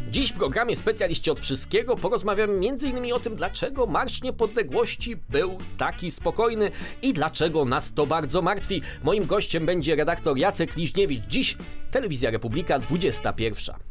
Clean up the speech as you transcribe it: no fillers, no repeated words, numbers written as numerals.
Dziś w programie Specjaliści od Wszystkiego porozmawiamy m.in. o tym, dlaczego Marsz Niepodległości był taki spokojny i dlaczego nas to bardzo martwi. Moim gościem będzie redaktor Jacek Liźniewicz. Dziś Telewizja Republika 21.